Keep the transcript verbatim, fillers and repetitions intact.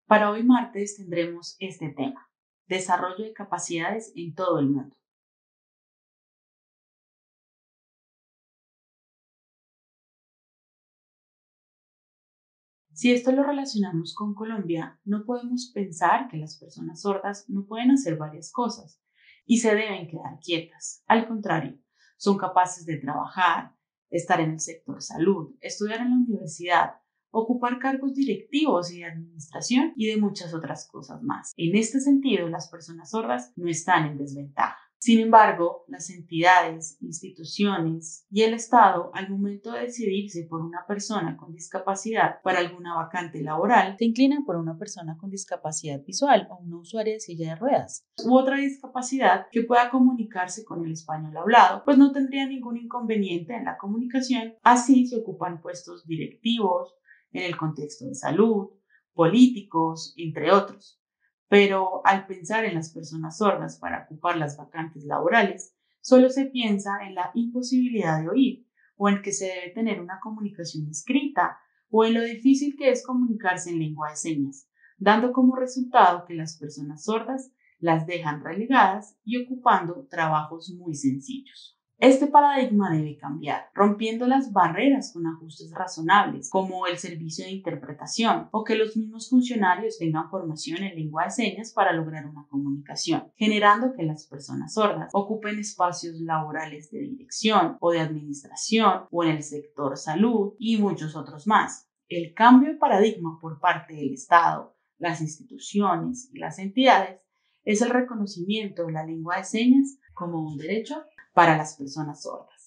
Para hoy martes tendremos este tema: desarrollo de capacidades en todo el mundo. Si esto lo relacionamos con Colombia, no podemos pensar que las personas sordas no pueden hacer varias cosas y se deben quedar quietas. Al contrario, son capaces de trabajar, estar en el sector salud, estudiar en la universidad, ocupar cargos directivos y de administración y de muchas otras cosas más. En este sentido, las personas sordas no están en desventaja. Sin embargo, las entidades, instituciones y el Estado, al momento de decidirse por una persona con discapacidad para alguna vacante laboral, se inclinan por una persona con discapacidad visual o una usuaria de silla de ruedas u otra discapacidad que pueda comunicarse con el español hablado, pues no tendría ningún inconveniente en la comunicación. Así se ocupan puestos directivos en el contexto de salud, políticos, entre otros. Pero al pensar en las personas sordas para ocupar las vacantes laborales, solo se piensa en la imposibilidad de oír, o en que se debe tener una comunicación escrita, o en lo difícil que es comunicarse en lengua de señas, dando como resultado que las personas sordas las dejan relegadas y ocupando trabajos muy sencillos. Este paradigma debe cambiar, rompiendo las barreras con ajustes razonables, como el servicio de interpretación, o que los mismos funcionarios tengan formación en lengua de señas para lograr una comunicación, generando que las personas sordas ocupen espacios laborales de dirección o de administración o en el sector salud y muchos otros más. El cambio de paradigma por parte del Estado, las instituciones y las entidades es el reconocimiento de la lengua de señas como un derecho para las personas sordas.